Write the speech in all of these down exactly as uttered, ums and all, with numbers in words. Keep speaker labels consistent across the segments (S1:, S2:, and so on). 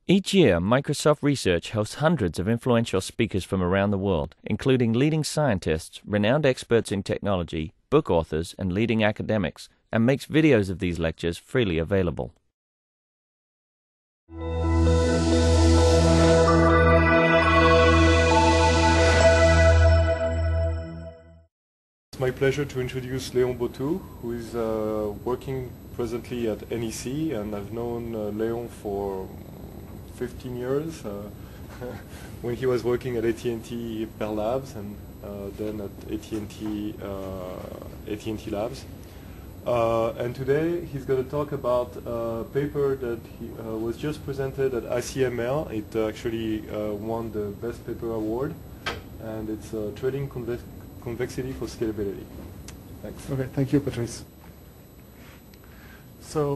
S1: Each year, Microsoft Research hosts hundreds of influential speakers from around the world, including leading scientists, renowned experts in technology, book authors, and leading academics, and makes videos of these lectures freely available.
S2: It's my pleasure to introduce Léon Bottou, who is uh, working presently at N E C, and I've known uh, Léon for fifteen years uh, when he was working at A T and T Bell Labs and uh, then at A T and T uh, A T and T Labs. Uh, and today he's going to talk about a paper that he, uh, was just presented at I C M L. It uh, actually uh, won the Best Paper Award, and it's uh, Trading Convex Convexity for Scalability. Thanks.
S3: Okay, thank you, Patrice. So,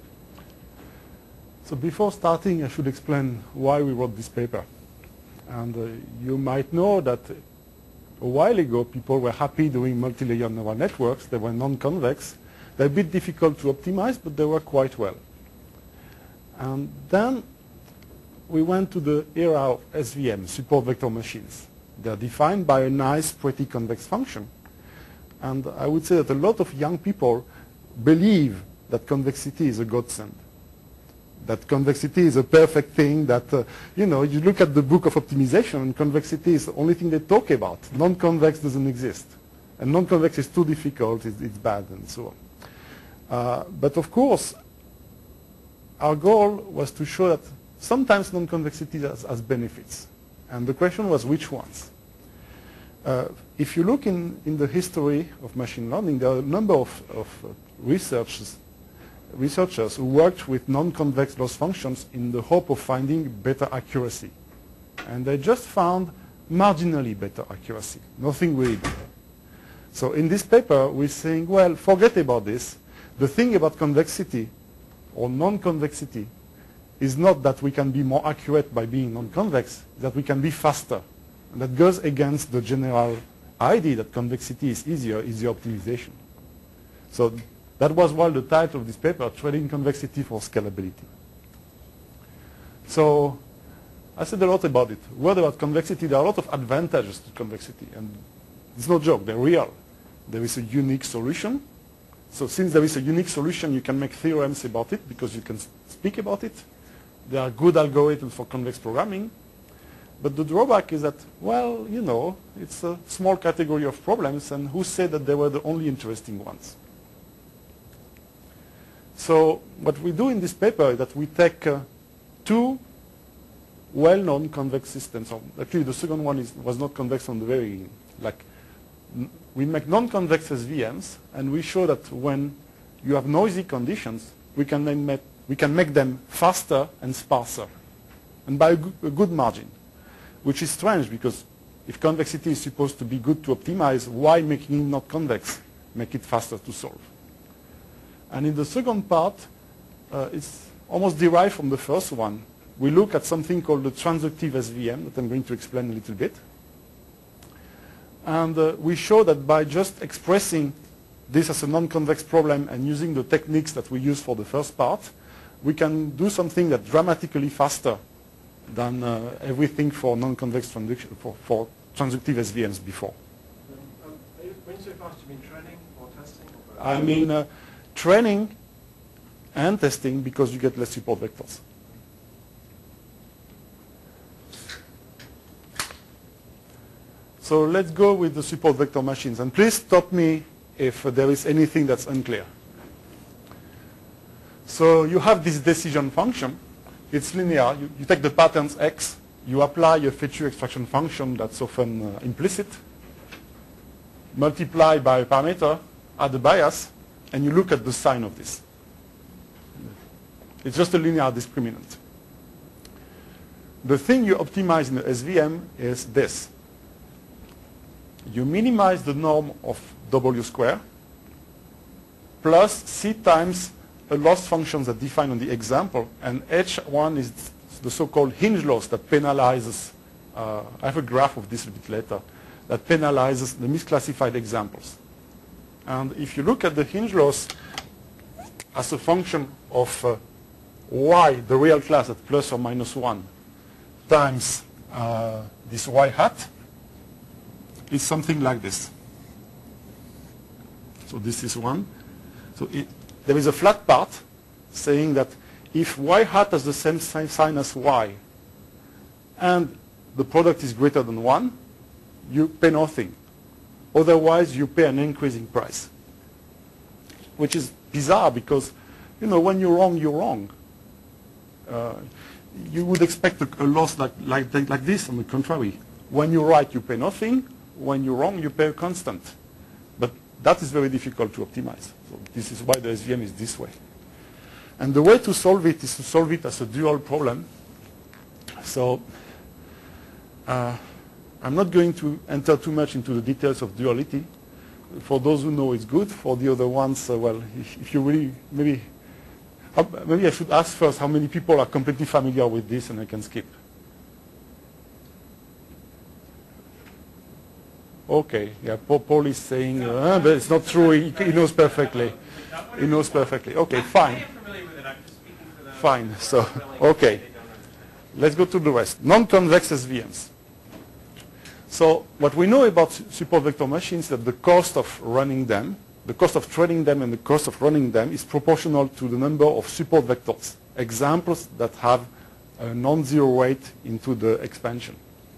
S3: so before starting, I should explain why we wrote this paper. And uh, you might know that a while ago, people were happy doing multi-layer neural networks. They were non-convex. They're a bit difficult to optimize, but they work quite well. And then we went to the era of S V M, support vector machines. They're defined by a nice, pretty convex function. And I would say that a lot of young people believe that convexity is a godsend. That convexity is a perfect thing, that, uh, you know, you look at the book of optimization and convexity is the only thing they talk about. Non-convex doesn't exist. And non-convex is too difficult, it's, it's bad, and so on. Uh, but of course, our goal was to show that sometimes non-convexity has, has benefits. And the question was, which ones? Uh, if you look in, in the history of machine learning, there are a number of, of uh, researchers, researchers who worked with non-convex loss functions in the hope of finding better accuracy. And they just found marginally better accuracy, nothing really better. So in this paper, we're saying, well, forget about this. The thing about convexity or non-convexity is not that we can be more accurate by being non-convex, that we can be faster. And that goes against the general idea that convexity is easier, easier optimization. So that was why the title of this paper, Trading Convexity for Scalability. So I said a lot about it. Word about convexity, there are a lot of advantages to convexity. And it's no joke, they're real. There is a unique solution. So since there is a unique solution, you can make theorems about it because you can speak about it. There are good algorithms for convex programming. But the drawback is that, well, you know, it's a small category of problems, and who said that they were the only interesting ones? So what we do in this paper is that we take uh, two well-known convex systems. Actually, the second one is, was not convex from the very beginning. Like, we make non-convex S V Ms, and we show that when you have noisy conditions, we can then make we can make them faster and sparser, and by a, go a good margin, which is strange because if convexity is supposed to be good to optimize, why making it not convex? Make it faster to solve. And in the second part, uh, it's almost derived from the first one. We look at something called the transductive S V M that I'm going to explain a little bit. And uh, we show that by just expressing this as a non-convex problem and using the techniques that we use for the first part, we can do something that's dramatically faster than uh, everything for non-convex transduction, for, for transductive S V Ms before.
S4: Um, um, when you say fast, you mean training or testing? Or
S3: I mean uh, training and testing because you get less support vectors. So let's go with the support vector machines. And please stop me if uh, there is anything that's unclear. So you have this decision function. It's linear. You, you take the patterns X. You apply a feature extraction function that's often uh, implicit. Multiply by a parameter, add a bias, and you look at the sign of this. It's just a linear discriminant. The thing you optimize in the S V M is this. You minimize the norm of W square plus C times a loss function that's defined on the example, and H one is the so-called hinge loss that penalizes, uh, I have a graph of this a bit later, that penalizes the misclassified examples. And if you look at the hinge loss as a function of uh, y, the real class at plus or minus one, times uh, this y hat, is something like this. So this is one. So it, there is a flat part saying that if y hat has the same sign as y and the product is greater than one, you pay nothing. Otherwise, you pay an increasing price, which is bizarre because, you know, when you're wrong, you're wrong. Uh, you would expect a, a loss like, like, like this. On the contrary, when you're right, you pay nothing. When you're wrong, you pay a constant. But that is very difficult to optimize. So this is why the S V M is this way. And the way to solve it is to solve it as a dual problem. So uh, I'm not going to enter too much into the details of duality. For those who know, it's good. For the other ones, uh, well, if, if you really, maybe, uh, maybe I should ask first how many people are completely familiar with this, and I can skip. Okay, yeah, Paul is saying, uh, but it's not true. He, he knows perfectly. He knows perfectly. Okay, fine. Fine. So, okay. Let's go to the rest. Non-convex S V Ms. So what we know about support vector machines is that the cost of running them, the cost of training them and the cost of running them is proportional to the number of support vectors, examples that have a non-zero weight into the expansion.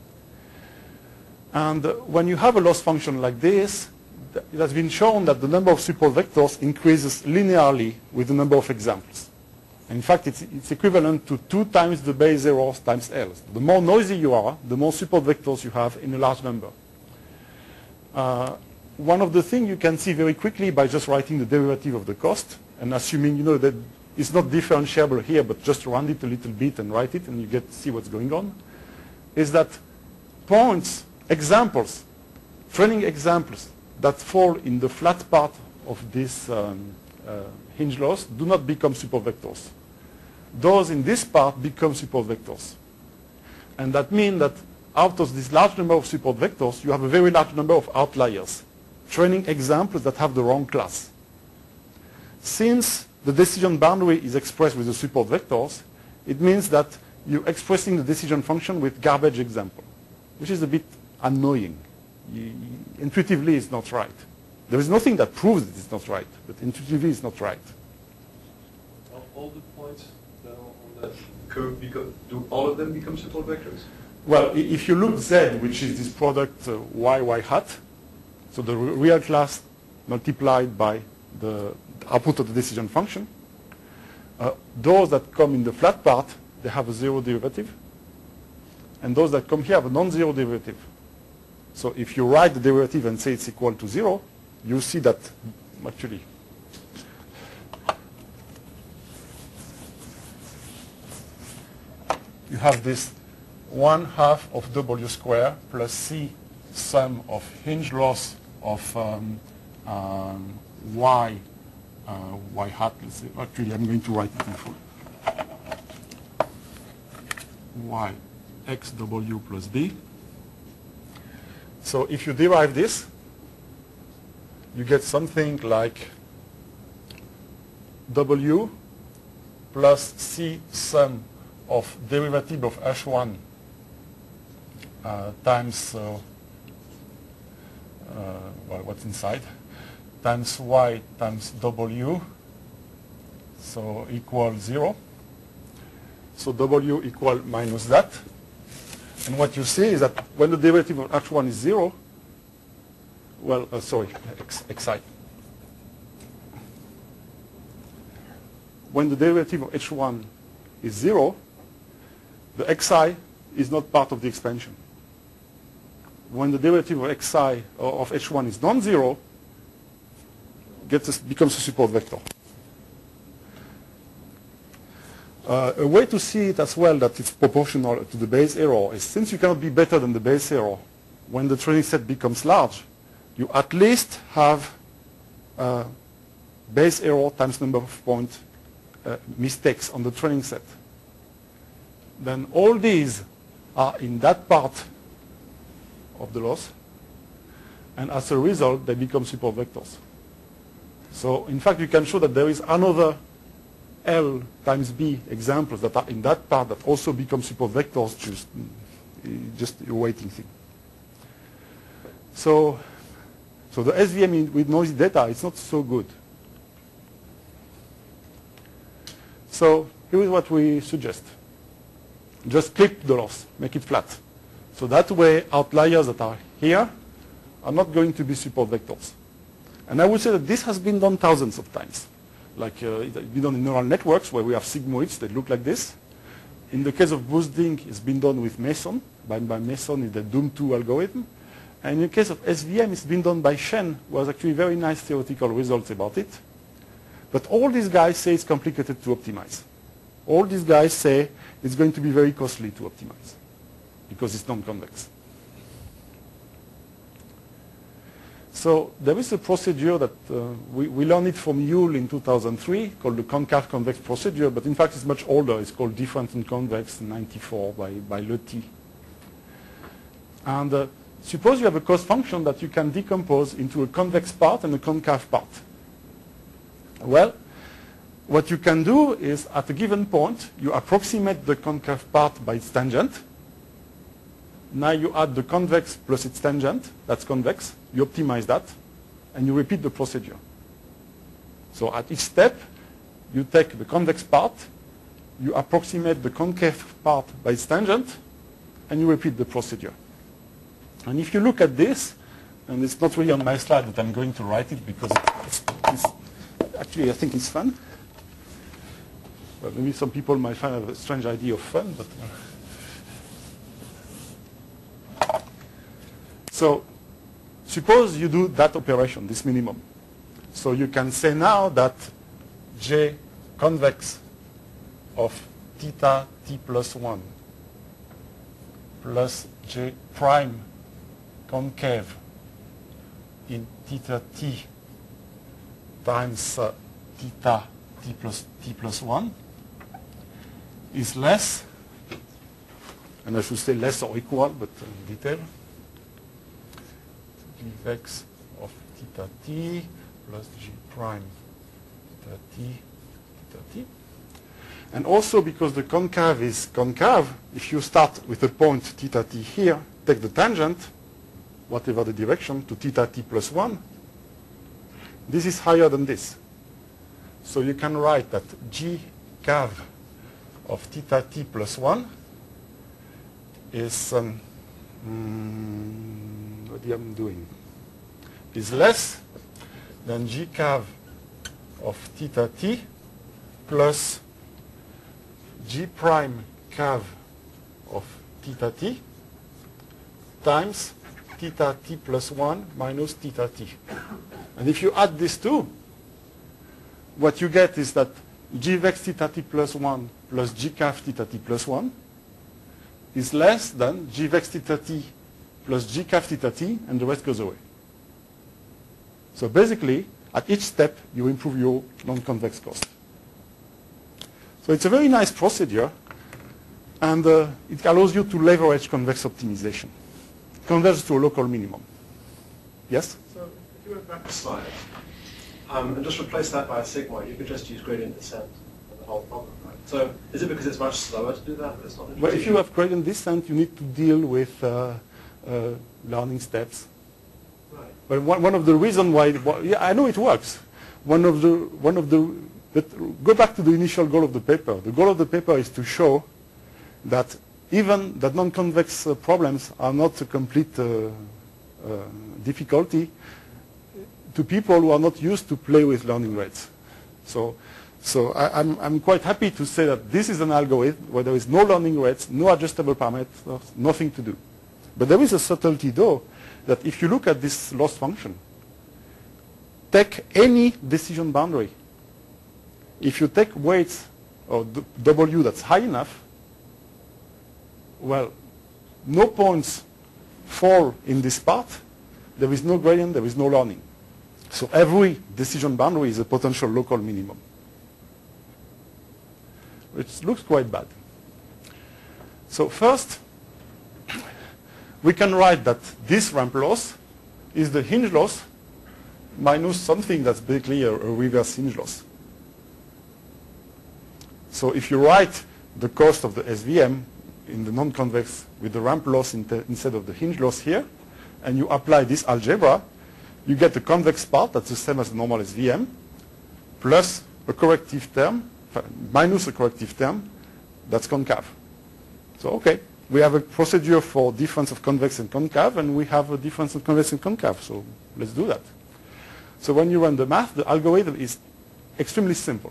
S3: And uh, when you have a loss function like this, it has been shown that the number of support vectors increases linearly with the number of examples. In fact, it's, it's equivalent to two times the base errors times L. The more noisy you are, the more support vectors you have in a large number. Uh, one of the things you can see very quickly by just writing the derivative of the cost and assuming, you know, that it's not differentiable here, but just round it a little bit and write it, and you get to see what's going on, is that points, examples, training examples that fall in the flat part of this um, uh, hinge loss do not become support vectors. Those in this part become support vectors. And that means that out of this large number of support vectors, you have a very large number of outliers, training examples that have the wrong class. Since the decision boundary is expressed with the support vectors, it means that you're expressing the decision function with garbage example, which is a bit annoying. You, intuitively, it's not right. There is nothing that proves that it's not right, but intuitively, it's not right.
S5: All the points uh, on that curve, become, do all of them become support vectors?
S3: Well, if you look Z, which is this product uh, y, y hat, so the real class multiplied by the output of the decision function, uh, those that come in the flat part, they have a zero derivative. And those that come here have a non-zero derivative. So if you write the derivative and say it's equal to zero, you see that actually you have this one half of W square plus C sum of hinge loss of um, um, Y, uh, Y hat. Let's say, actually, I'm going to write it in full. Y X W plus B. So if you derive this, you get something like W plus C sum of derivative of H one uh, times, uh, uh, well, what's inside, times Y times W, so equal zero. So W equal minus that. And what you see is that when the derivative of H one is zero, well, uh, sorry, X, Xi. When the derivative of H one is zero, the Xi is not part of the expansion. When the derivative of Xi or of H one is non-zero, gets a, becomes a support vector. Uh, a way to see it as well that it's proportional to the base error is since you cannot be better than the base error, when the training set becomes large, you at least have uh, base error times number of point uh, mistakes on the training set. Then all these are in that part of the loss, and as a result, they become support vectors. So in fact, you can show that there is another L times B examples that are in that part that also become support vectors, just, just a waiting thing. So, so the S V M in, with noisy data is not so good. So here is what we suggest. Just clip the loss, make it flat. So that way outliers that are here are not going to be support vectors. And I would say that this has been done thousands of times. Like uh, it's been done in neural networks where we have sigmoids that look like this. In the case of boosting, it's been done with Meson. By, by Meson is the Doom two algorithm. And in the case of S V M, it's been done by Shen, who has actually very nice theoretical results about it. But all these guys say it's complicated to optimize. All these guys say it's going to be very costly to optimize because it's non-convex. So there is a procedure that uh, we, we learned it from Yule in two thousand three called the concave-convex procedure, but in fact it's much older. It's called different and convex in ninety-four by, by Leti. And uh, suppose you have a cost function that you can decompose into a convex part and a concave part. Well, what you can do is at a given point, you approximate the concave part by its tangent. Now you add the convex plus its tangent, that's convex. You optimize that, and you repeat the procedure. So at each step, you take the convex part, you approximate the concave part by its tangent, and you repeat the procedure. And if you look at this, and it's not really on my slide, but I'm going to write it because it's, it's actually I think it's fun. Well, maybe some people might find a strange idea of fun, but uh. So suppose you do that operation, this minimum. So you can say now that J convex of theta t plus one plus J prime concave in theta t times uh, theta t plus t plus one is less, and I should say less or equal, but in detail, Gvex of theta t plus G prime theta t theta t. And also because the concave is concave, if you start with a point theta t here, take the tangent, whatever the direction, to theta t plus one, this is higher than this. So you can write that G cav of theta t plus one is, um, mm, what am I doing? Is less than G cav of theta t plus G prime cav of theta t times theta t plus one minus theta t. And if you add these two, what you get is that G vex theta t plus one plus G cav theta t plus one is less than G vex theta t plus G cav theta t, and the rest goes away. So basically, at each step, you improve your non-convex cost. So it's a very nice procedure, and uh, it allows you to leverage convex optimization. Converge to a local minimum. Yes?
S4: So if you went back a slide um, and just replace that by a sigmoid, you could just use gradient descent for the whole problem, right? So is it because it's much slower to do that, but it's not interesting?
S3: Well, if you have gradient descent, you need to deal with uh, uh, learning steps.
S4: Right.
S3: But one, one of the reasons why, why, yeah, I know it works. One of the, one of the, but go back to the initial goal of the paper. The goal of the paper is to show that even that non-convex uh, problems are not a complete uh, uh, difficulty to people who are not used to play with learning rates. So, so I, I'm, I'm quite happy to say that this is an algorithm where there is no learning rates, no adjustable parameters, nothing to do. But there is a subtlety though, that if you look at this loss function, take any decision boundary. If you take weights or W that's high enough, well, no points fall in this part. There is no gradient, there is no learning. So every decision boundary is a potential local minimum, which looks quite bad. So first, we can write that this ramp loss is the hinge loss minus something that's basically a, a reverse hinge loss. So if you write the cost of the S V M in the non-convex with the ramp loss in instead of the hinge loss here, and you apply this algebra, you get a convex part that's the same as the normal S V M, plus a corrective term, minus a corrective term, that's concave. So okay, we have a procedure for difference of convex and concave, and we have a difference of convex and concave, so let's do that. So when you run the math, the algorithm is extremely simple.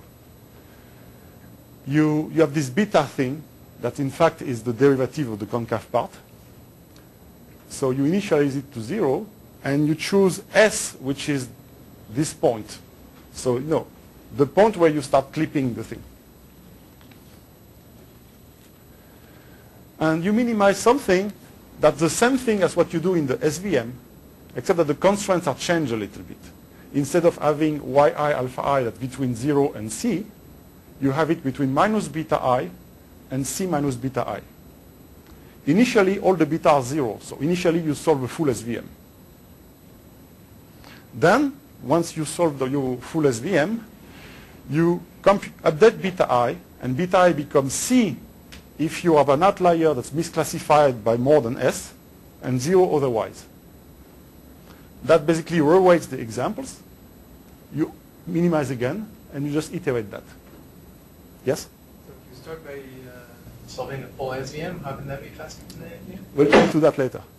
S3: You, you have this beta thing that in fact is the derivative of the concave part. So you initialize it to zero, and you choose S, which is this point. So, you know, the point where you start clipping the thing. And you minimize something that's the same thing as what you do in the S V M, except that the constraints are changed a little bit. Instead of having yi alpha I that's between zero and C, you have it between minus beta I and C minus beta I. Initially, all the beta are zero, so initially you solve a full S V M. Then, once you solve the, your full S V M, you update beta I, and beta I becomes C if you have an outlier that's misclassified by more than S, and zero otherwise. That basically reweights the examples. You minimize again, and you just iterate that. Yes?
S6: So if you start by uh, solving a full S V M, how can that be faster than A F V M?
S3: We'll come to that later.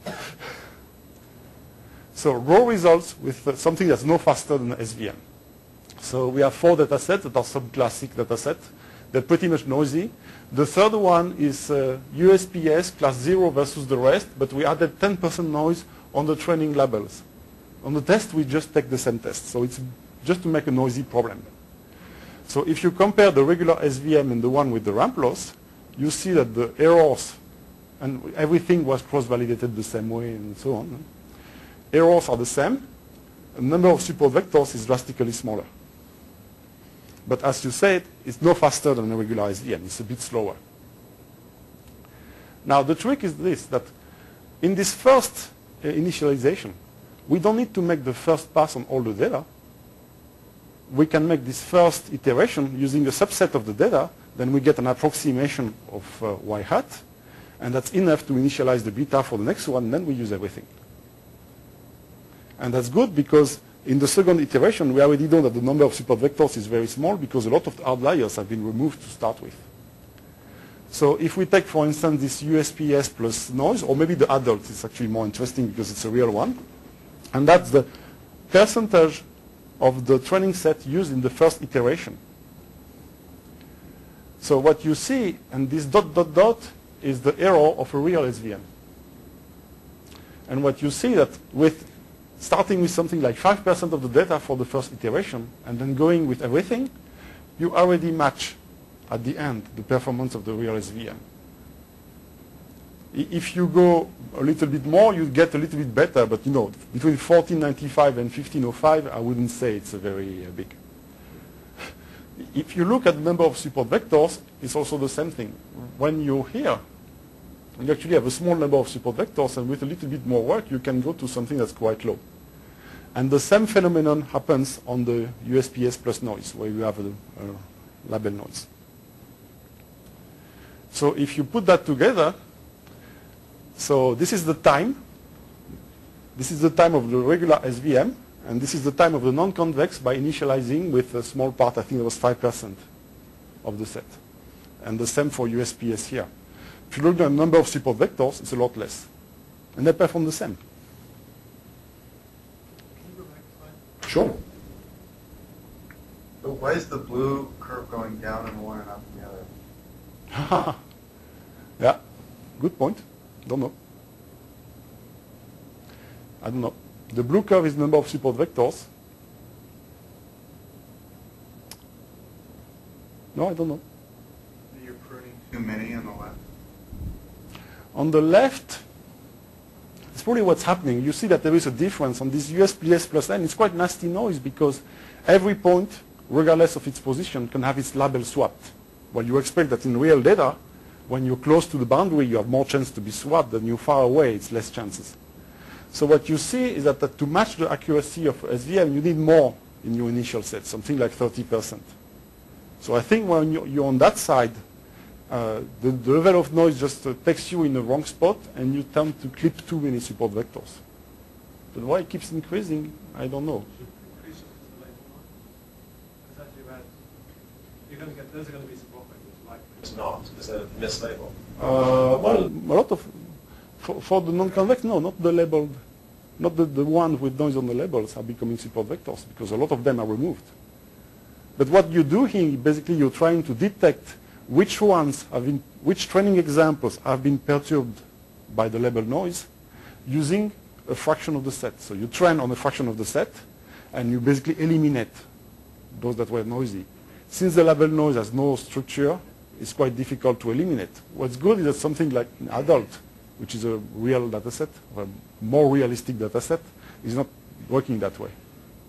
S3: So raw results with uh, something that's no faster than S V M. So we have four data sets that are subclassic data sets. They're pretty much noisy. The third one is uh, U S P S class zero versus the rest, but we added ten percent noise on the training labels. On the test, we just take the same test. So it's just to make a noisy problem. So if you compare the regular S V M and the one with the ramp loss, you see that the errors, and everything was cross-validated the same way and so on. Errors are the same. The number of support vectors is drastically smaller. But as you said, it's no faster than a regular S V M. It's a bit slower. Now the trick is this, that in this first uh, initialization, we don't need to make the first pass on all the data. We can make this first iteration using a subset of the data, then we get an approximation of uh, y hat, and that's enough to initialize the beta for the next one, and then we use everything. And that's good because in the second iteration, we already know that the number of support vectors is very small because a lot of the outliers have been removed to start with. So if we take, for instance, this U S P S plus noise, or maybe the adult, it's actually more interesting because it's a real one, and that's the percentage of the training set used in the first iteration. So what you see, and this dot, dot, dot, is the error of a real S V M. And what you see that with starting with something like five percent of the data for the first iteration, and then going with everything, you already match at the end the performance of the real S V M. If you go a little bit more, you get a little bit better, but you know, between fourteen ninety-five and fifteen oh five, I wouldn't say it's a very uh, big. If you look at the number of support vectors, it's also the same thing. When you're here, you actually have a small number of support vectors, and with a little bit more work, you can go to something that's quite low. And the same phenomenon happens on the U S P S plus noise, where you have a, a label noise. So if you put that together, so this is the time. This is the time of the regular S V M, and this is the time of the non-convex by initializing with a small part, I think it was five percent of the set. And the same for U S P S here. If you look at the number of support vectors, it's a lot less. And they perform the same.
S6: Can you go back a slide?
S3: Sure.
S7: So why is the blue curve going down in one and up in the other?
S3: Yeah, good point. Don't know. I don't know. The blue curve is the number of support vectors. No, I don't know.
S7: You're pruning too many on the left.
S3: On the left, it's probably what's happening. You see that there is a difference on this U S P S plus N. It's quite nasty noise because every point, regardless of its position, can have its label swapped. Well, you expect that in real data, when you're close to the boundary, you have more chance to be swapped. Than you're far away, it's less chances. So what you see is that, that to match the accuracy of S V M, you need more in your initial set, something like thirty percent. So I think when you're, you're on that side, uh, the, the level of noise just uh, takes you in the wrong spot, and you tend to clip too many support vectors. But why it keeps increasing, I don't know.
S6: Increase it to the label one. It's actually about, you're going to get, those are going to be support vectors like
S4: It's not, it's a mislabel.
S3: Uh, well, a lot of, for, for the non-convex, no, not the labeled, not the, the ones with noise on the labels are becoming support vectors, because a lot of them are removed. But what you do here, basically you're trying to detect which ones have been, which training examples have been perturbed by the label noise using a fraction of the set. So you train on a fraction of the set, and you basically eliminate those that were noisy. Since the label noise has no structure, it's quite difficult to eliminate. What's good is that something like an adult, which is a real data set, or a more realistic data set, is not working that way.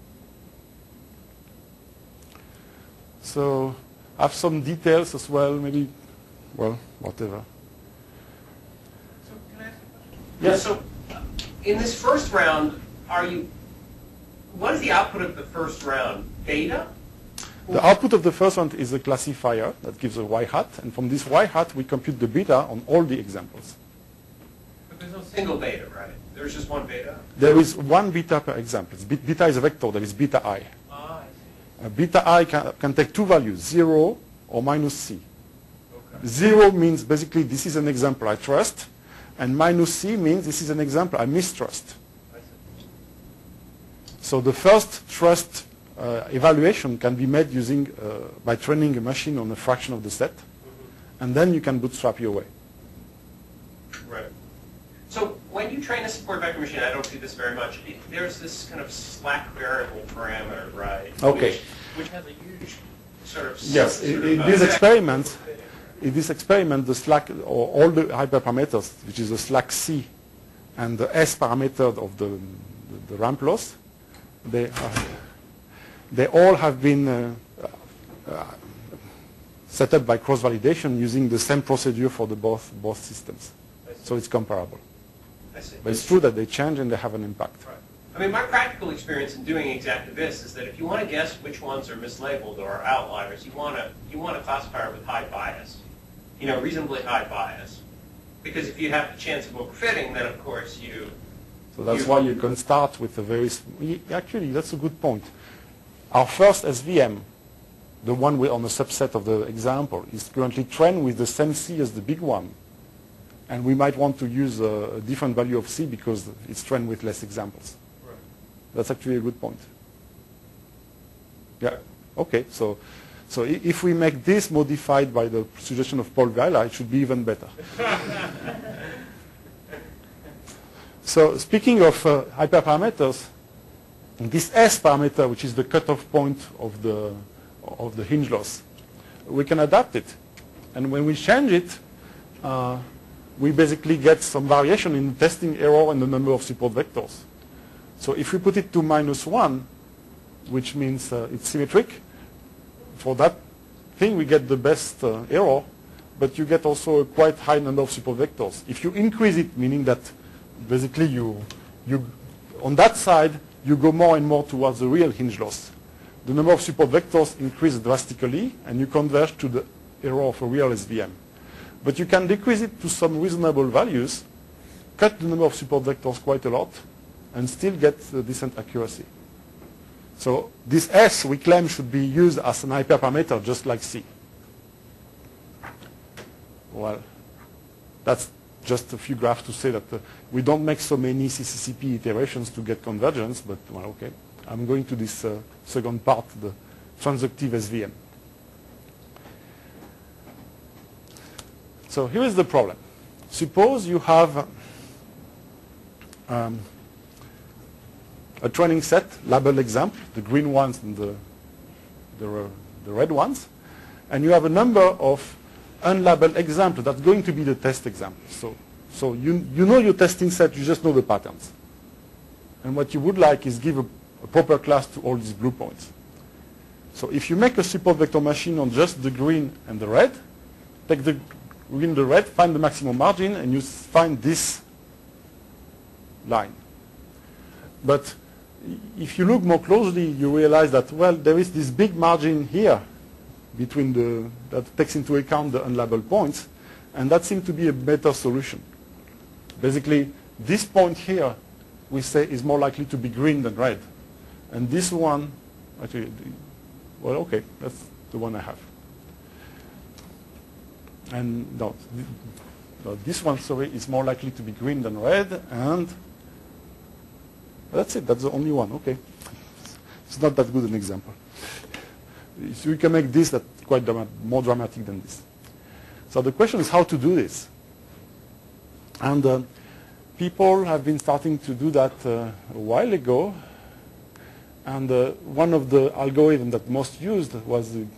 S3: So I have some details as well, maybe, well, whatever.
S8: So can I ask a question?
S3: Yes.
S8: So uh, in this first round, are you, what is the output of the first round? Beta?
S3: The output of the first one is a classifier that gives a y hat, and from this y hat we compute the beta on all the examples.
S8: But there's no single beta, right? There's just one beta?
S3: There is one beta per example. Be- beta is a vector, there is beta I.
S8: Ah, I see.
S3: Uh, beta I can, can take two values, zero or minus c.
S8: Okay.
S3: Zero means basically this is an example I trust, and minus c means this is an example I mistrust.
S8: I see.
S3: So the first trust uh, evaluation can be made using, uh, by training a machine on a fraction of the set,
S8: Mm-hmm.
S3: and then you can bootstrap your way.
S8: Right. So when you train a support vector machine, I don't do this very much, it, there's this kind of slack variable parameter, right?
S3: Okay.
S8: Which, which has a huge sort of...
S3: Yes,
S8: sort
S3: in,
S8: of,
S3: in
S8: uh,
S3: this
S8: effect.
S3: experiment, in this experiment, the slack, or all the hyperparameters, which is the slack C and the S parameter of the, the, the ramp loss, they, are, they all have been uh, uh, set up by cross-validation using the same procedure for the both, both systems. So it's comparable.
S8: I see.
S3: But it's true that they change and they have an impact.
S8: Right. I mean, my practical experience in doing exactly this is that if you want to guess which ones are mislabeled or are outliers, you want to you want a classifier with high bias, you know, reasonably high bias, because if you have the chance of overfitting, then of course you.
S3: So that's
S8: you,
S3: why you can start with a very. Actually, that's a good point. Our first S V M, the one with, on the subset of the example, is currently trained with the same C as the big one. And we might want to use a, a different value of C because it's trained with less examples.
S8: Right.
S3: That's actually a good point. Yeah, okay. So, so i- if we make this modified by the suggestion of Paul Gaila, it should be even better. So speaking of uh, hyperparameters, this S parameter, which is the cutoff point of the, of the hinge loss, we can adapt it. And when we change it, uh, we basically get some variation in testing error and the number of support vectors. So if we put it to minus one, which means uh, it's symmetric, for that thing we get the best uh, error, but you get also a quite high number of support vectors. If you increase it, meaning that basically you, you on that side, you go more and more towards the real hinge loss. The number of support vectors increase drastically, and you converge to the error of a real S V M. But you can decrease it to some reasonable values, cut the number of support vectors quite a lot, and still get a decent accuracy. So this S, we claim, should be used as an hyperparameter, just like C. Well, that's just a few graphs to say that uh, we don't make so many C C C P iterations to get convergence, but well, okay. I'm going to this uh, second part, the transductive S V M. So here is the problem. Suppose you have um, a training set, labeled example, the green ones and the, the, the red ones, and you have a number of unlabeled examples that's going to be the test example. So, so you, you know your testing set, you just know the patterns. And what you would like is give a, a proper class to all these blue points. So if you make a support vector machine on just the green and the red, take the green and the red, find the maximum margin, and you find this line. But if you look more closely, you realize that, well, there is this big margin here, between the, that takes into account the unlabeled points, and that seemed to be a better solution. Basically, this point here, we say, is more likely to be green than red. And this one, actually, well, okay, that's the one I have. And no, no, this one, sorry, is more likely to be green than red, and that's it, that's the only one, okay. It's not that good an example. So we can make this that quite drama more dramatic than this. So the question is how to do this. And uh, people have been starting to do that uh, a while ago. And uh, one of the algorithms that most used was, uh,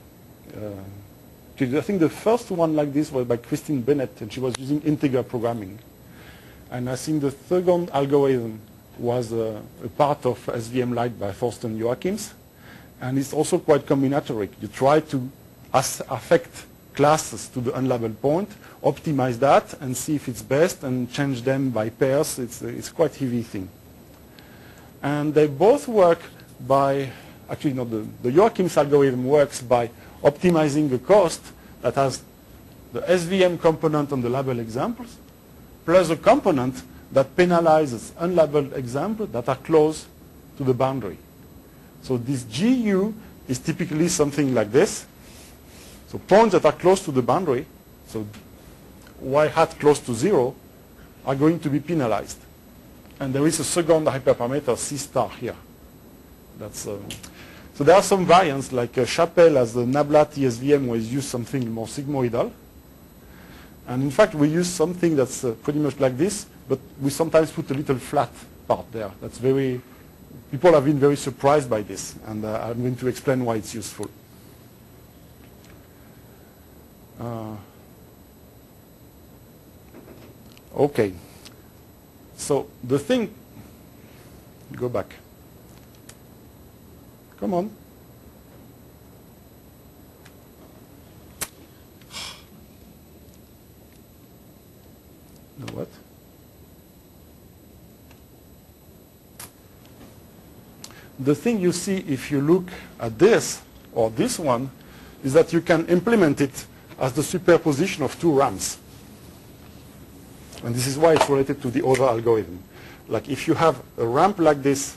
S3: I think the first one like this was by Christine Bennett, and she was using integer programming. And I think the second algorithm was uh, a part of S V M Lite by Thorsten Joachims. And it's also quite combinatoric. You try to as affect classes to the unlabeled point, optimize that, and see if it's best, and change them by pairs. It's, it's quite heavy thing. And they both work by, actually no, the, the Joachim's algorithm works by optimizing the cost that has the S V M component on the labeled examples, plus a component that penalizes unlabeled examples that are close to the boundary. So this G U is typically something like this. So points that are close to the boundary, so y hat close to zero, are going to be penalized. And there is a second hyperparameter C star here. That's, um, so there are some variants, like uh, Chappell as the Nabla T S V M, where you use something more sigmoidal. And in fact, we use something that's uh, pretty much like this, but we sometimes put a little flat part there. That's very, people have been very surprised by this, and uh, I'm going to explain why it's useful. Uh, okay. So the thing, go back. Come on. You know what? The thing you see if you look at this or this one is that you can implement it as the superposition of two ramps. And this is why it's related to the other algorithm. Like if you have a ramp like this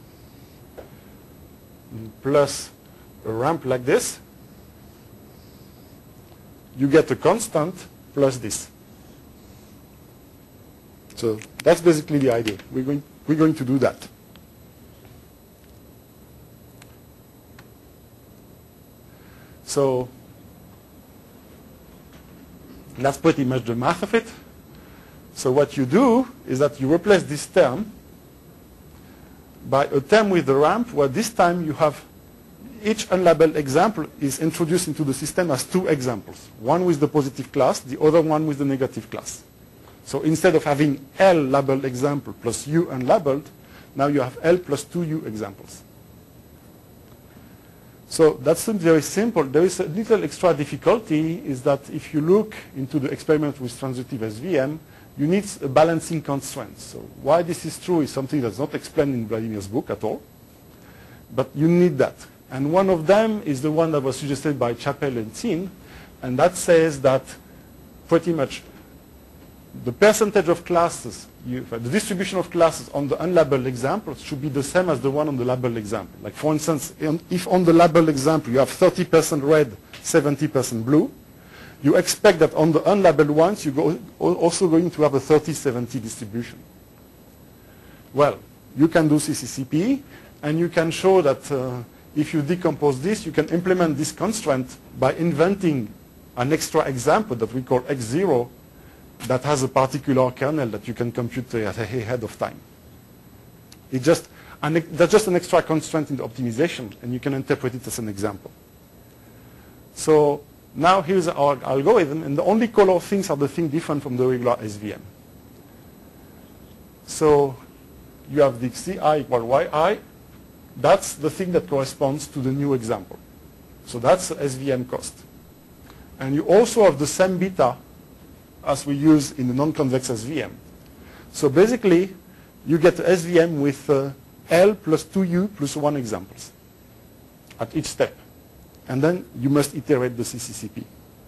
S3: plus a ramp like this, you get a constant plus this. So that's basically the idea. We're going, we're going to do that. So that's pretty much the math of it. So what you do is that you replace this term by a term with the ramp, where this time you have each unlabeled example is introduced into the system as two examples. One with the positive class, the other one with the negative class. So instead of having L labeled example plus U unlabeled, now you have L plus two U examples. So that seems very simple. There is a little extra difficulty, is that if you look into the experiment with transductive S V M, you need a balancing constraint. So why this is true is something that's not explained in Vladimir's book at all, but you need that. And one of them is the one that was suggested by Chappell and Sinz, and that says that pretty much the percentage of classes, you, the distribution of classes on the unlabeled examples should be the same as the one on the labeled example. Like for instance, if on the labeled example you have thirty percent red, seventy percent blue, you expect that on the unlabeled ones you're also going to have a thirty seventy distribution. Well, you can do C C C P, and you can show that uh, if you decompose this, you can implement this constraint by inventing an extra example that we call X zero, that has a particular kernel that you can compute ahead of time. It just, an, that's just an extra constraint in the optimization, and you can interpret it as an example. So now here's our algorithm, and the only color things are the thing different from the regular S V M. So you have the Ci equal Yi. That's the thing that corresponds to the new example. So that's the S V M cost. And you also have the same beta as we use in the non-convex S V M. So basically, you get the S V M with uh, L plus two U plus one examples at each step. And then you must iterate the C C C P.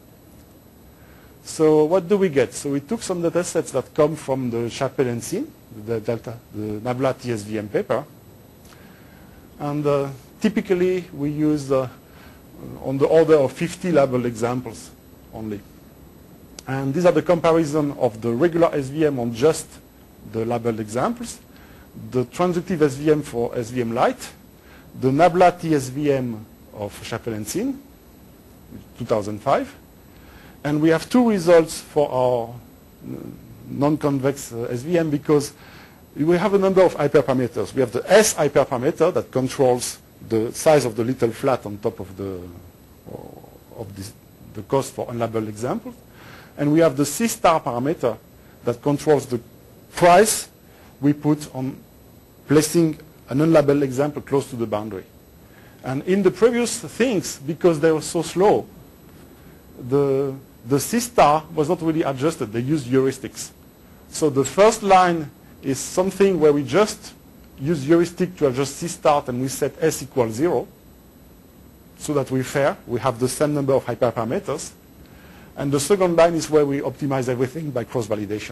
S3: So what do we get? So we took some data sets that come from the Chappell and Sinz, the delta, the Nabla T S V M paper. And uh, typically we use uh, on the order of fifty labeled examples only. And these are the comparison of the regular S V M on just the labeled examples, the transductive S V M for S V M Lite, the Nabla T S V M of Chappell and Sinz, two thousand five. And we have two results for our non-convex uh, S V M because we have a number of hyperparameters. We have the S hyperparameter that controls the size of the little flat on top of the of this, the cost for unlabeled examples. And we have the C star parameter that controls the price we put on placing an unlabeled example close to the boundary. And in the previous things, because they were so slow, the, the C star was not really adjusted. They used heuristics. So the first line is something where we just use heuristic to adjust C star and we set S equals zero so that we're fair. We have the same number of hyperparameters. And the second line is where we optimize everything by cross-validation.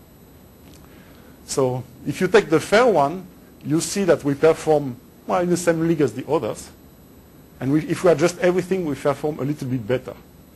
S3: So if you take the fair one, you see that we perform well, in the same league as the others. And we, if we adjust everything, we perform a little bit better.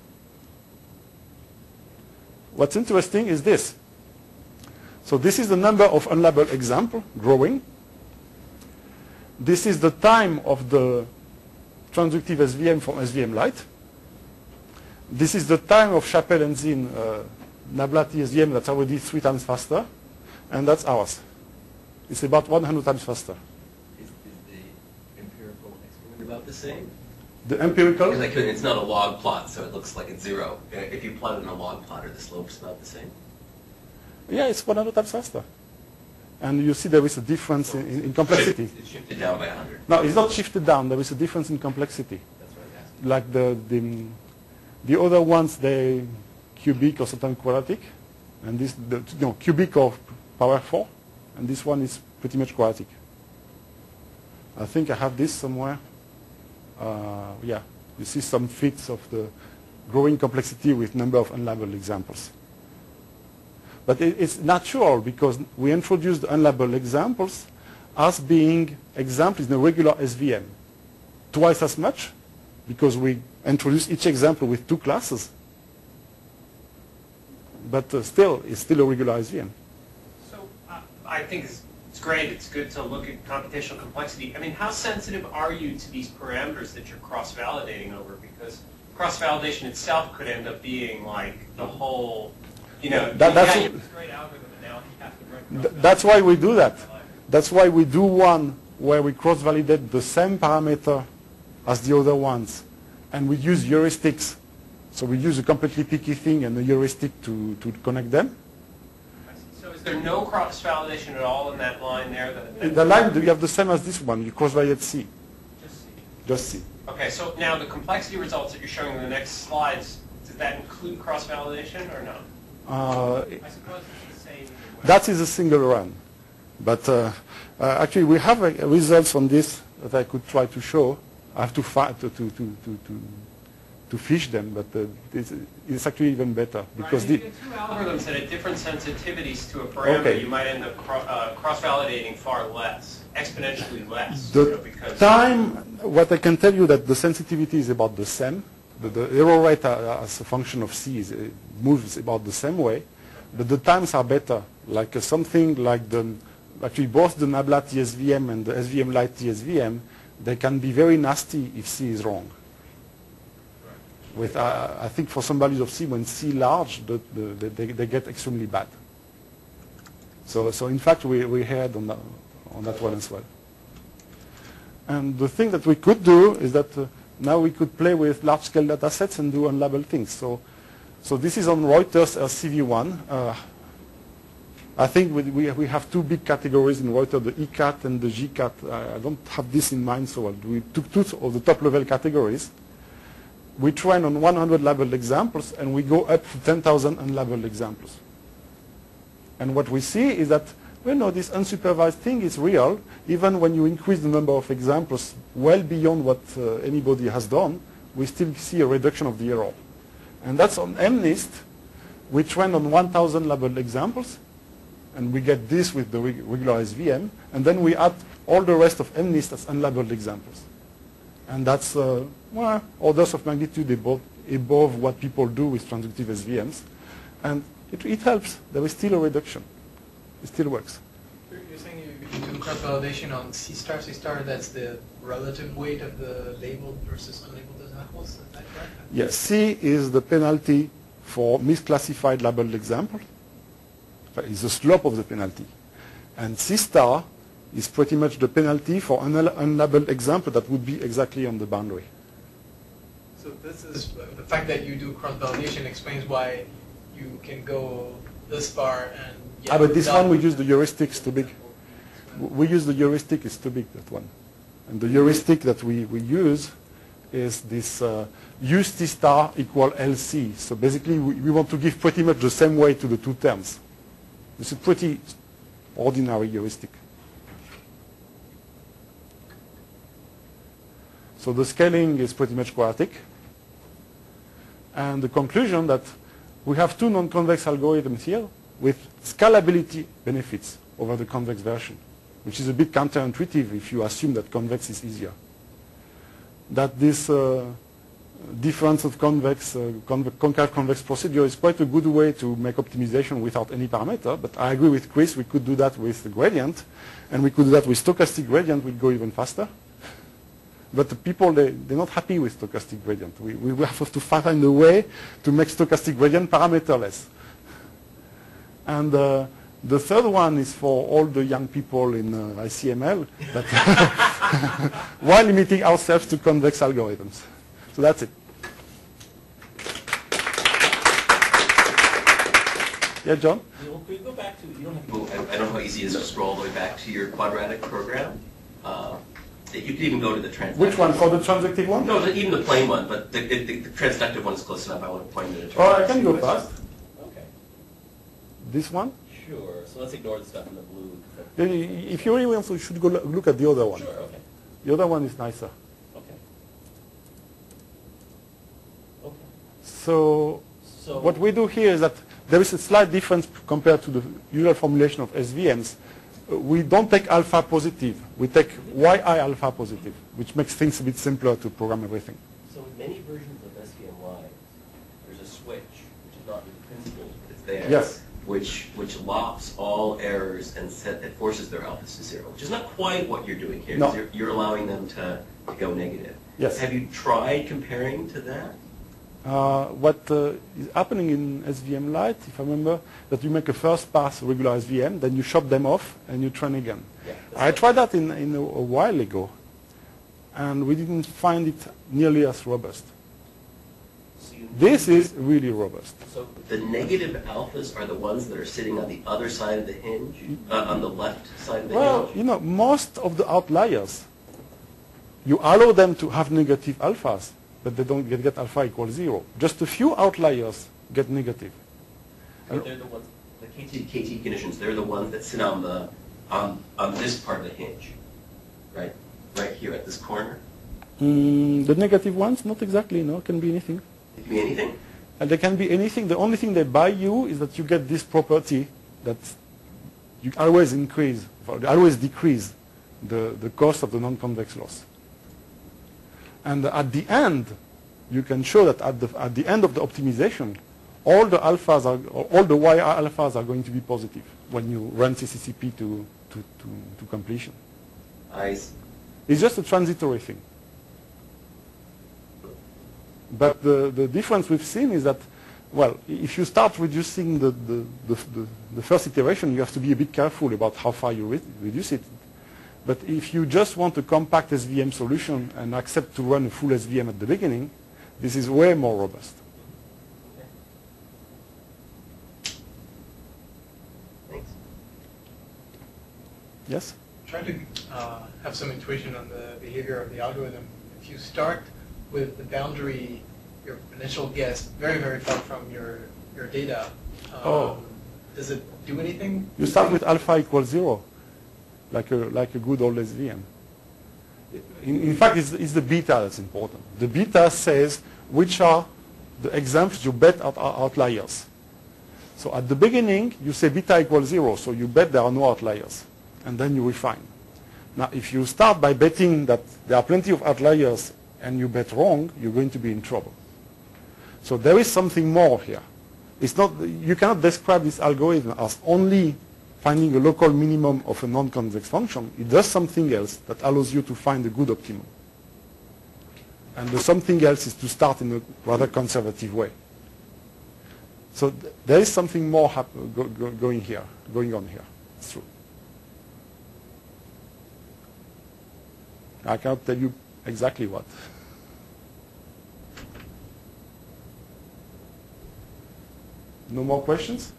S3: What's interesting is this. So this is the number of unlabeled example growing. This is the time of the transductive S V M from S V M Lite. This is the time of Chappell and Sinz uh, Nabla T S V M that's already three times faster, and that's ours. It's about one hundred times faster.
S9: Is, is the empirical experiment about the same?
S3: The empirical?
S9: Because I couldn't, it's not a log plot, so it looks like it's zero. If you plot it in a log plot, are the slopes about the same?
S3: Yeah, it's one hundred times faster. And you see there is a difference in, in, in complexity.
S9: It's shifted down by one hundred.
S3: No, it's not shifted down. There is a difference in complexity.
S9: That's what I asked.
S3: Like the, the, the other ones, they cubic or sometimes quadratic. And this, the, no, cubic or power four. And this one is pretty much quadratic. I think I have this somewhere. Uh, yeah, you see some fits of the growing complexity with number of unlabeled examples. But it, it's natural because we introduced unlabeled examples as being examples in a regular S V M. Twice as much because we introduce each example with two classes. But uh, still, it's still a regular S V M.
S8: So uh, I think it's, it's great. It's good to look at computational complexity. I mean, how sensitive are you to these parameters that you're cross-validating over? Because cross-validation itself could end up being like the whole, you know,
S3: that, that's,
S8: yeah, you have this great algorithm and now you have to run
S3: th that's why we do that. That's why we do one where we cross-validate the same parameter as the other ones. And we use heuristics. So we use a completely picky thing and a heuristic to, to connect them.
S8: So is there no cross-validation at all in that line there? That,
S3: In the line, you have the same as this one. You cross-validate C.
S8: Just C.
S3: Just C.
S8: Okay, so now the complexity results that you're showing in the next slides, does that include cross-validation or no?
S3: Uh,
S8: I suppose it's the same.
S3: that is a single run. But uh, uh, actually, we have uh, results on this that I could try to show. I have to find to to to to, to, to fish them, but uh, it's, it's actually even better because
S8: right.
S3: the
S8: You get two algorithms that at different sensitivities to a parameter,
S3: okay.
S8: you might end up cro uh, cross-validating far less, exponentially less.
S3: The
S8: you know, because
S3: time, what I can tell you that the sensitivity is about the same. The, the error rate uh, as a function of C is, it moves about the same way, but the times are better. Like uh, something like the, actually both the Nabla T S V M and the S V M Lite T S V M, they can be very nasty if C is wrong. With, uh, I think for some values of C, when C large, the, the, they, they get extremely bad. So, so in fact, we, we had on that, on that one as well. And the thing that we could do is that uh, now we could play with large-scale data sets and do unlabeled things. So, so this is on Reuters L C V one. Uh, I think we, we, we have two big categories in Reuters, the E CAT and the G CAT. I, I don't have this in mind, so we took two of the top-level categories. We train on one hundred labeled examples, and we go up to ten thousand unlabeled examples. And what we see is that, well, no, this unsupervised thing is real. Even when you increase the number of examples well beyond what uh, anybody has done, we still see a reduction of the error. And that's on MNIST. We train on one thousand labeled examples, and we get this with the regular S V M, and then we add all the rest of MNIST as unlabeled examples. And that's uh, well, orders of magnitude above, above what people do with transductive S V Ms. And it, it helps. There is still a reduction. It still works.
S10: You're saying you, you do cross-validation on C star. C star, that's the relative weight of the labeled versus unlabeled examples. Is that correct?
S3: Yes, C is the penalty for misclassified labeled example. It's the slope of the penalty. And C star is pretty much the penalty for an unlabeled example that would be exactly on the boundary.
S10: So this is, the fact that you do cross-validation explains why you can go this far and...
S3: Ah, but this one we use the heuristic, it's too big. We use the heuristic, it's too big, that one. And the heuristic that we, we use is this uh, U C star equal L C. So basically we, we want to give pretty much the same weight to the two terms. It's a pretty ordinary heuristic. So the scaling is pretty much quadratic. And the conclusion that we have two non-convex algorithms here with scalability benefits over the convex version, which is a bit counterintuitive if you assume that convex is easier. That this uh, difference of convex, uh, conve concave-convex procedure is quite a good way to make optimization without any parameter, but I agree with Chris, we could do that with the gradient, and we could do that with stochastic gradient, we'd go even faster. But the people, they, they're not happy with stochastic gradient. We, we have to find a way to make stochastic gradient parameterless. And uh, the third one is for all the young people in uh, I C M L, that while limiting ourselves to convex algorithms. So that's it. Yeah, John?
S9: Can you go back to, you don't have to go, I, I don't know how easy it is to scroll all the way back to your quadratic program. Uh, You could even go to the transductive.
S3: Which one? For the transductive one?
S9: No, even the plain one, but the, the, the transductive one is close enough. I want to point it.
S3: Oh, I can go fast.
S9: Okay.
S3: This one?
S9: Sure. So let's ignore the stuff in the blue.
S3: If you really want to, you should go look at the other one.
S9: Sure, okay.
S3: The other one is nicer.
S9: Okay. Okay.
S3: So,
S9: so
S3: what we do here is that there is a slight difference compared to the usual formulation of S V Ms. We don't take alpha positive. We take Y I alpha positive, which makes things a bit simpler to program everything.
S9: So in many versions of S V M Y, there's a switch, which is not in principle, but it's there.
S3: Yes.
S9: Which which locks all errors and set it forces their alphas to zero, which is not quite what you're doing here.
S3: No.
S9: You're, you're allowing them to, to go negative.
S3: Yes.
S9: Have you tried comparing to that?
S3: Uh, what uh, is happening in S V M Lite, if I remember, that you make a first pass regular S V M, then you shut them off and you train again.
S9: Yeah,
S3: I tried that in, in a, a while ago, and we didn't find it nearly as robust.
S9: So you
S3: This is really robust.
S9: So the negative alphas are the ones that are sitting on the other side of the hinge, uh, on the left side of the
S3: Well,
S9: hinge?
S3: you know, most of the outliers, you allow them to have negative alphas, but they don't get, get alpha equals zero. Just a few outliers get negative.
S9: But they're the ones, the K T K T conditions, they're the ones that sit on the, on, on this part of the hinge, right? Right here at this corner?
S3: Mm, the negative ones, not exactly, no, can be anything.
S9: It can be anything?
S3: And they can be anything. The only thing they buy you is that you get this property that you always increase, always decrease the, the cost of the non-convex loss. And at the end, you can show that at the, at the end of the optimization, all the alphas are, all the Y R alphas are going to be positive when you run C C C P to, to, to, to completion.
S9: I see.
S3: It's just a transitory thing. But the, the difference we've seen is that, well, if you start reducing the, the, the, the, the first iteration, you have to be a bit careful about how far you re reduce it. But if you just want a compact S V M solution and accept to run a full S V M at the beginning, this is way more robust.
S9: Thanks.
S3: Yes?
S10: Trying to uh, have some intuition on the behavior of the algorithm. If you start with the boundary, your initial guess, very, very far from your, your data, um,
S3: Oh.
S10: does it do anything?
S3: You start with alpha equals zero, like a, like a good old S V M. in, in fact, it's, it's the beta that's important. The beta says which are the examples you bet are outliers. So at the beginning, you say beta equals zero, so you bet there are no outliers, and then you refine. Now, if you start by betting that there are plenty of outliers and you bet wrong, you're going to be in trouble. So there is something more here. It's not, you cannot describe this algorithm as only finding a local minimum of a non-convex function. It does something else that allows you to find a good optimum. And the something else is to start in a rather conservative way. So th there is something more go go going here, going on here. It's true. I cannot tell you exactly what. No more questions?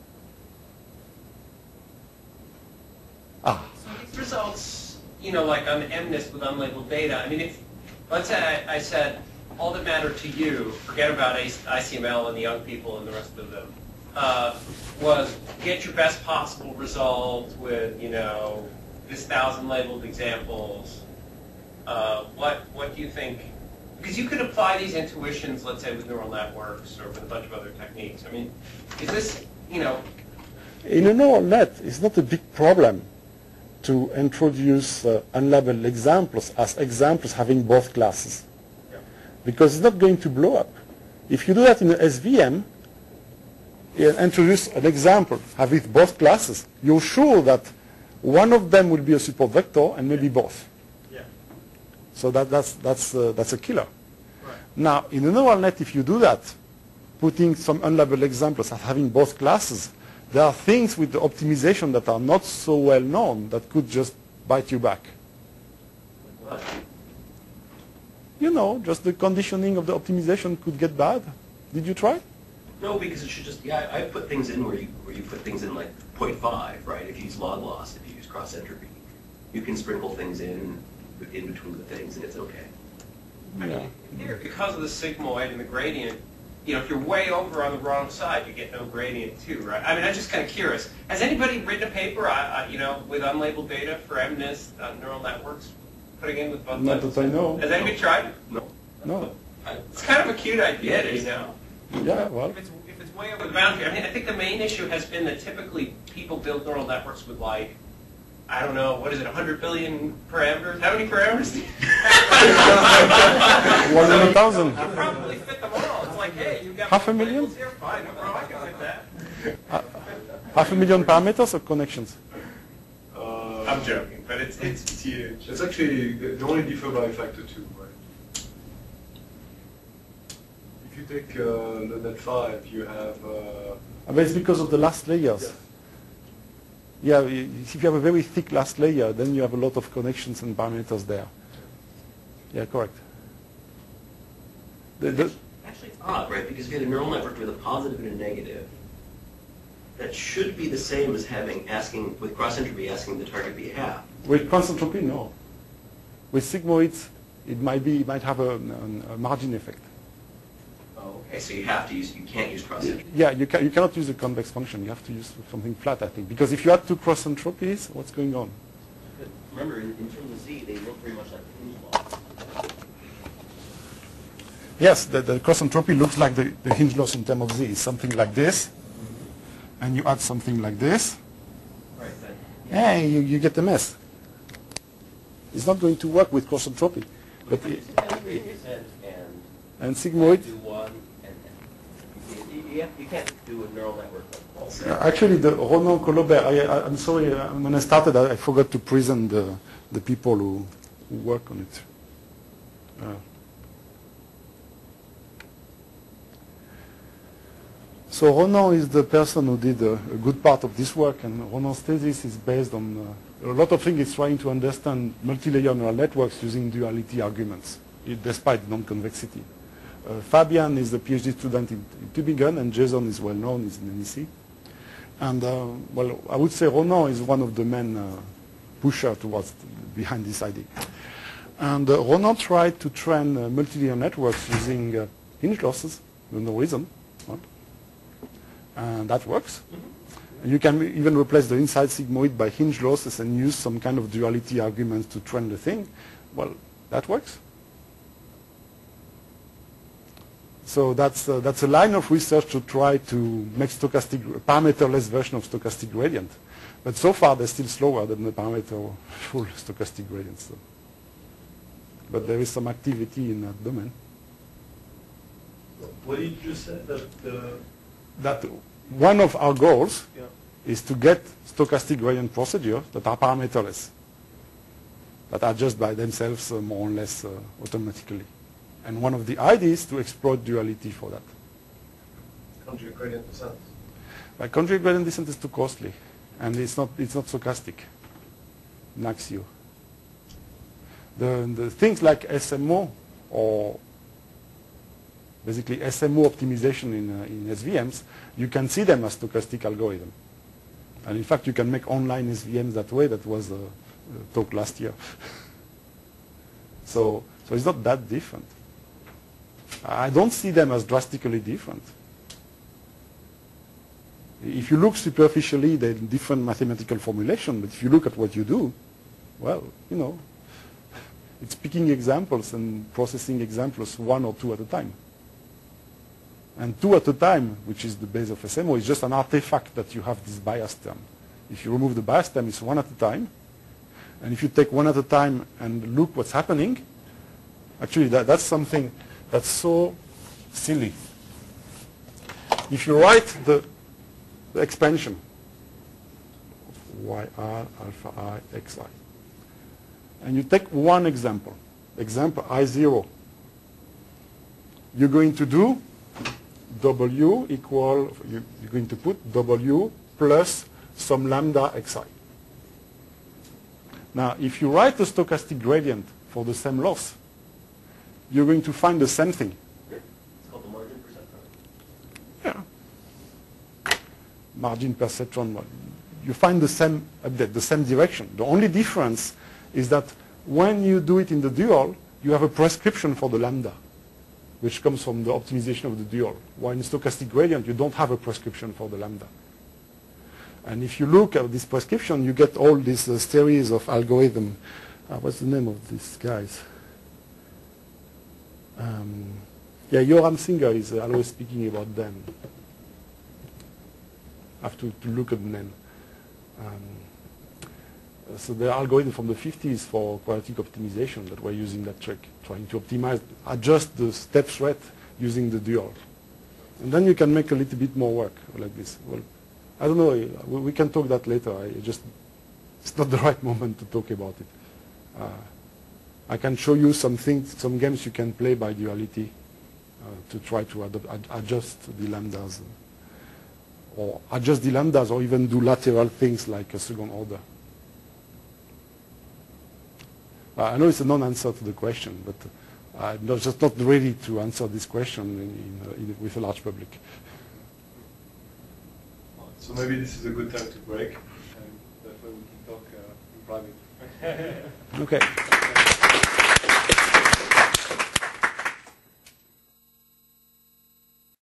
S3: Ah.
S8: So these results, you know, like on M N I S with unlabeled data, I mean, if, let's say I, I said, all that mattered to you, forget about I C M L and the young people and the rest of them, uh, was get your best possible result with, you know, this thousand labeled examples. Uh, what, what do you think? Because you could apply these intuitions, let's say, with neural networks or with a bunch of other techniques. I mean, is this, you know...
S3: In a neural net, it's not a big problem to introduce uh, unlabeled examples as examples having both classes. Yeah. Because it's not going to blow up. If you do that in an S V M, you introduce an example having both classes, you're sure that one of them will be a support vector and maybe both. So that, that's, that's, uh, that's a killer. Right. Now, in a neural net, if you do that, putting some unlabeled examples as having both classes, there are things with the optimization that are not so well known that could just bite you back.
S9: What?
S3: You know, just the conditioning of the optimization could get bad. Did you try?
S9: No, because it should just, yeah, I, I put things in where you, where you put things in like zero point five, right? If you use log loss, if you use cross entropy, you can sprinkle things in in between the things, and it's okay.
S8: I mean, here, because of the sigmoid and the gradient, you know, if you're way over on the wrong side, you get no gradient too, right? I mean, I'm just kind of curious. Has anybody written a paper, uh, you know, with unlabeled data for M N I S uh, neural networks, putting in with both?
S3: Not that I know.
S8: Has anybody tried it?
S9: No.
S3: No.
S8: It's kind of a cute idea, you know.
S3: Yeah, well.
S8: If it's, if it's way over the boundary, I mean, I think the main issue has been that typically people build neural networks with like, I don't know, what is it, one hundred billion parameters? How many parameters do you have?
S3: one hundred thousand.
S8: You probably fit them all. It's like, hey, you've got
S3: half a million?
S8: here. Fine, no problem, I can fit that.
S3: Uh, half a million parameters or connections?
S2: Uh,
S8: I'm joking, but it's, it's, it's huge.
S2: It's actually, they only differ by a factor two, right? If you take uh, the net five, you have... Uh,
S3: but it's because of the last layers.
S2: Yeah.
S3: Yeah, if you have a very thick last layer, then you have a lot of connections and parameters there. Yeah, correct. The, the
S9: Actually, it's odd, right? Because if you had a neural network with a positive and a negative, that should be the same as having asking with cross entropy asking the target be half.
S3: With cross entropy, no. With sigmoids, it might be, it might have a, a, a margin effect.
S9: Oh, okay. So you have to use, you can't use cross entropy.
S3: Yeah, you, can, you cannot use a convex function. You have to use something flat, I think. Because if you add two cross entropies, what's going on?
S9: But remember, in, in terms of Z, they look very much like the hinge loss.
S3: Yes, the, the cross entropy looks like the, the hinge loss in terms of Z. It's something like this. And you add something like this.
S9: Right, then. Yeah.
S3: Hey, you, you get a mess. It's not going to work with cross entropy. But it,
S9: and,
S3: and sigmoid.
S9: do one, and, and you, you, have, you can't do a neural network like pulse.
S3: Actually, the Ronan Collobert, I, I, I'm sorry, uh, when I started, I, I forgot to present the, the people who, who work on it. Uh, so Ronan is the person who did a, a good part of this work, and Ronan's thesis is based on uh, a lot of things. He's trying to understand multi-layer neural networks using duality arguments, it, despite non-convexity. Uh, Fabian is the PhD student in, in Tübingen, and Jason is well known, he's in N E C. And uh, well, I would say Ronan is one of the main uh, pusher towards behind this idea. And uh, Ronan tried to train uh, multi-layer networks using uh, hinge losses, for no reason, right? And that works. Mm-hmm. And you can even replace the inside sigmoid by hinge losses and use some kind of duality arguments to train the thing. Well, That works. So that's, uh, that's a line of research to try to make stochastic, parameterless version of stochastic gradient. But so far, they're still slower than the parameter full stochastic gradients. So. But there is some activity in that domain.
S5: What did you just say? That, the
S3: that one of our goals
S5: yeah.
S3: is to get stochastic gradient procedures that are parameterless, that adjust by themselves uh, more or less uh, automatically. And one of the ideas is to exploit duality for that.
S4: Conjugate gradient descent.
S3: But conjugate gradient descent is too costly, and it's not, it's not stochastic, knacks you. The, the things like S M O, or basically S M O optimization in, uh, in S V Ms, you can see them as stochastic algorithm. And in fact, you can make online S V Ms that way. That was a, a talk last year. so, so it's not that different. I don't see them as drastically different. If you look superficially, they're different mathematical formulation, but if you look at what you do, well, you know, it's picking examples and processing examples one or two at a time. And two at a time, which is the base of S M O, is just an artifact that you have this bias term. If you remove the bias term, it's one at a time. And if you take one at a time and look what's happening, actually that, that's something that's so silly. If you write the, the expansion of Y R alpha I X I, and you take one example, example I zero, you're going to do W equal, you're going to put W plus some lambda xi. Now, if you write the stochastic gradient for the same loss, you're going to find the same thing.
S9: It's called the margin perceptron.
S3: Yeah. Margin perceptron. You find the same update, the same direction. The only difference is that when you do it in the dual, you have a prescription for the lambda, which comes from the optimization of the dual. While in stochastic gradient, you don't have a prescription for the lambda. And if you look at this prescription, you get all this uh, series of algorithm. Uh, what's the name of these guys? Um, yeah, Yoram Singer is uh, always speaking about them. I have to, to look at the name. Um, so the algorithm from the fifties for quadratic optimization that we're using that trick, trying to optimize, adjust the steps rate using the dual. And then you can make a little bit more work like this. Well, I don't know, we, we can talk that later. I just, it's not the right moment to talk about it. Uh, I can show you some things, some games you can play by duality uh, to try to ad ad adjust the lambdas, or adjust the lambdas, or even do lateral things like a second order. Uh, I know it's a non-answer to the question, but uh, I'm not, just not ready to answer this question in, in, uh, in, with a large public.
S5: So maybe this is a good time to break, and that way we can talk uh, in private.
S3: Okay.